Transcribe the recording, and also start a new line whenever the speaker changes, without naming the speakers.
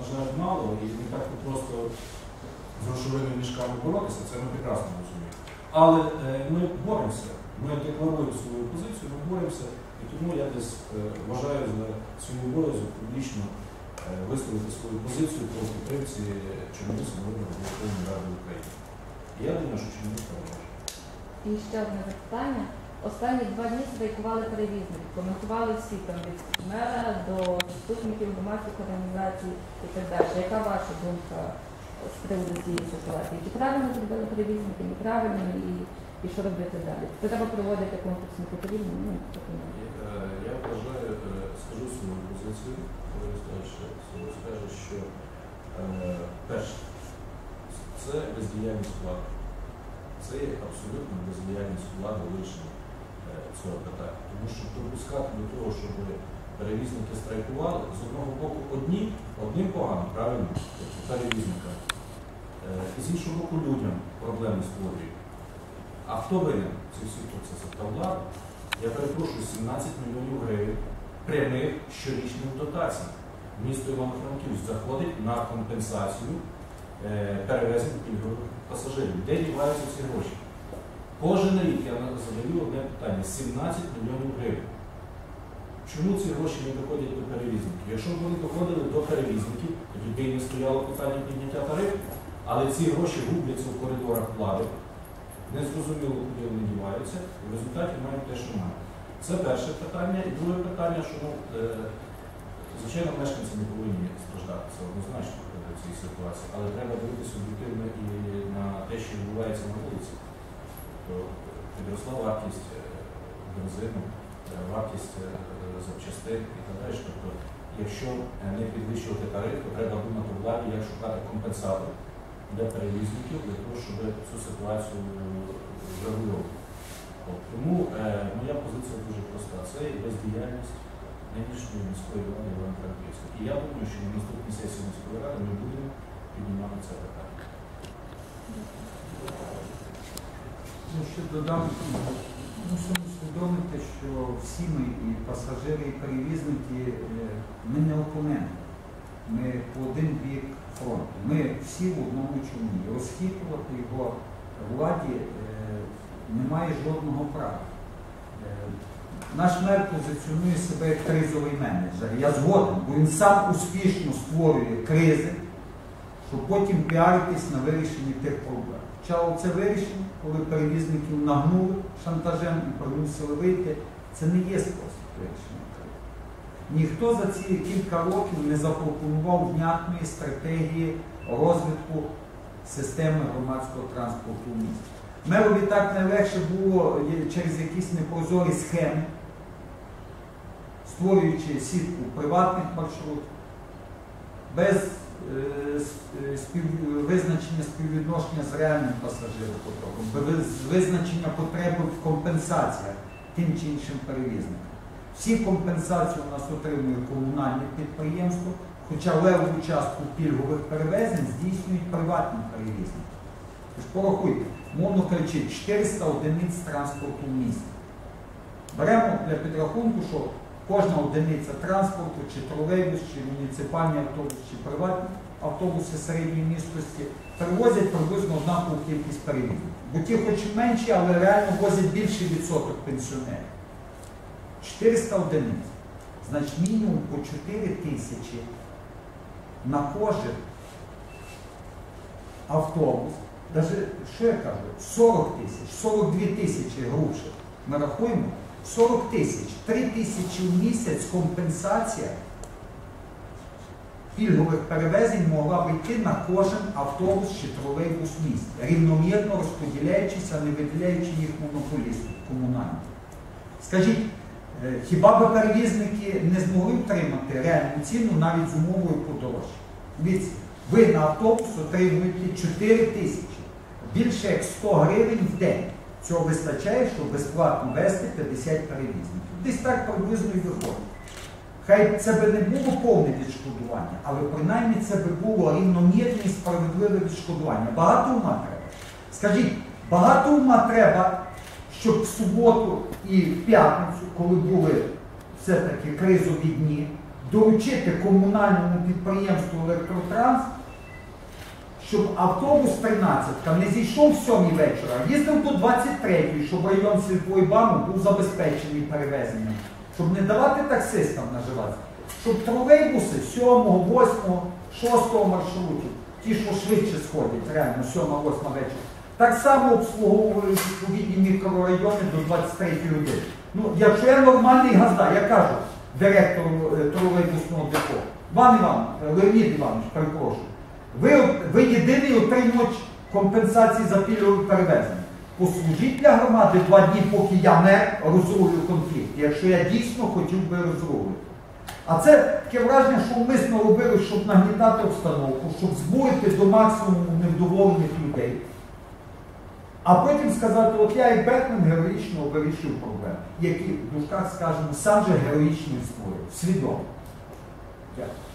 жаль, мало, і не так просто з грошовими мішками боротися, це ми прекрасно розуміємо. Але ми боремося, ми декларуємо свою позицію, ми боремося, і тому я десь вважаю за свій обов'язок публічно висловити свою позицію по підтримці Чорноморського району Верховної Ради України. І я думаю, що Чорноморська може.
І ще одне запитання. Останні 2 дні страйкували перевізники, коментували всі, там, від мера до заступників громадських організацій і так далі. Яка ваша думка з приводу цієї ситуації? Чи правильно зробили перевізники, неправильно, і що робити далі? Треба проводити конкурс, не потрібно?
Я вважаю, скажу свою позицію, коли скажу, що перше, це бездіяльність влади. Це є абсолютно бездіяльність влади вирішення цього питання. Тому що допускати до того, щоб перевізники страйкували, з одного боку одним погано, правильно, перевізникам, і з іншого боку людям проблеми створюють. А хто винен в цих всіх процесах? Та влада. Я перепрошую, 17 мільйонів гривень прямих щорічних дотацій. Місто Івано-Франківськ заходить на компенсацію перевезень пільгових пасажирів. Де діваються ці гроші? Кожен рік я задаю одне питання – 17 мільйонів гривень. Чому ці гроші не доходять до перевізників? Якщо б вони доходили до перевізників, тоді б і не стояло питання підняття тарифів, але ці гроші губляться в коридорах влади, незрозуміло, куди вони діваються, і в результаті мають те, що мають. Це перше питання. І друге питання, що, звичайно, мешканці не повинні страждати, це однозначно в цій ситуації, але треба дивитися об'єктивно і на те, що відбувається на вулиці. Підросла вартість бензину, вартість запчастин і так далі. Тобто, якщо не підвищувати тариф, то треба думати владі, як шукати компенсатор для перевізників, для того, щоб цю ситуацію врегулювати. Тому моя позиція дуже проста. Це бездіяльність нинішньої міської влади Івано-Франківська. І я думаю, що на наступній сесії міської ради ми будемо піднімати це питання.
Ще додам, мусимо усвідомити, що всі ми, і пасажири, і перевізники, ми не опоненти. Ми по один бік фронту. Ми всі в одному човні. Розхитувати його владі немає жодного права. Наш мер позиціонує себе як кризовий менеджер. Я згоден, бо він сам успішно створює кризи, щоб потім піаритись на вирішенні тих проблем. Хоча це вирішення, коли перевізників нагнули шантажем і примусили вийти, це не є спосіб вирішення кризи. Ніхто за ці кілька років не запропонував внятної стратегії розвитку системи громадського транспорту в місті. Мерові так найлегше було через якісь непрозорі схеми, створюючи сітку приватних маршрутів, без визначення співвідношення з реальним пасажиропотоком, без визначення потреби в компенсаціях тим чи іншим перевізникам. Всі компенсації у нас отримує комунальне підприємство, хоча левову частку пільгових перевезень здійснюють приватні перевізники. Тож порахуйте, мовно кажучи, 400 одиниць транспорту в місті. Беремо для підрахунку, що кожна одиниця транспорту, чи тролейбус, чи муніципальний автобус, чи приватні автобуси середньої місткості перевозять приблизно однакову кількість перевізників. Бо ті хоч менші, але реально возять більший відсоток пенсіонерів. 400 одиниць. Значить, мінімум по 4 тисячі на кожен автобус. Навіть, що я кажу, 40 тисяч, 42 тисячі грошей. Ми рахуємо 40 тисяч, 3 тисячі в місяць компенсація пільгових перевезень могла б йти на кожен автобус чи тролейбус в місті, рівномірно розподіляючись, а не виділяючи їх монополістів комунальних. Скажіть, хіба б перевізники не змогли втримати реальну ціну навіть з умовою подорожчання? Дивіться, ви на автобус отримуєте 4 тисячі, більше як 100 гривень в день. Цього вистачає, щоб безплатно вести 50 перевізників. Десь так приблизно і виходить. Хай це би не було повне відшкодування, але принаймні це би було рівномірне і справедливе відшкодування. Багато ума треба. Скажіть, багато ума треба, щоб в суботу і в п'ятницю, коли були все-таки кризові дні, доручити комунальному підприємству «Електротранс», щоб автобус 13-ка не зійшов в 7 вечора, а їздив до 23-ї, щоб район Сільпойбану був забезпечений перевезенням. Щоб не давати таксистам наживатися. Щоб тролейбуси 7, 8, 6 маршрутів, ті, що швидше сходять, реально, 7, 8 вечора, так само обслуговували відповідні мікрорайони до 23-ї години. Ну, якщо я нормальний газда, я кажу директору тролейбусного депо, Леонід Іванович, перепрошую, ви єдиний отримувач компенсації за пільгове перевезення. Послужіть для громади 2 дні, поки я не розрулю конфлікт, якщо я дійсно хотів би розрулити. А це таке враження, що умисно робили, щоб нагнітати обстановку, щоб збурити до максимуму невдоволених людей. А потім сказати, от я як Бетмен героїчно вирішив проблеми, які в дужках, скажімо, сам же героїчно створив, свідомо. Дякую.